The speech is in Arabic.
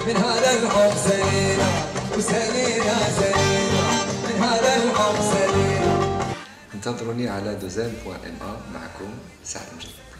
من هذا الحب سلينا وسلينا سلينا من هذا الحب سلينا. انتظروني على 2.ma معكم سعد مجيد.